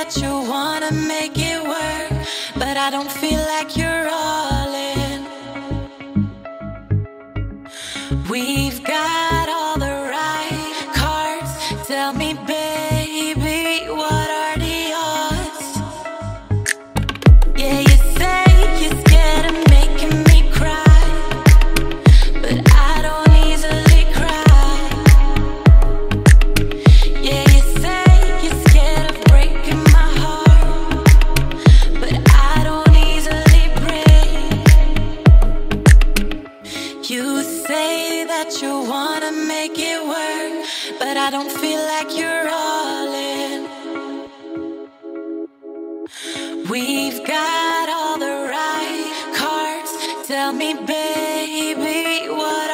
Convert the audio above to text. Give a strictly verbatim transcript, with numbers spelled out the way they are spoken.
that you wanna make it work, but I don't feel like you're all in. We've got all the right cards. Tell me, baby, what are the odds? Yeah, you say you're scared of making me cry, but I don't easily cry. Yeah, you say you're scared of breaking my heart, but I don't easily break. You say that you wanna make it work, but I don't feel like you're all in. We've got all the right cards. Tell me, baby, what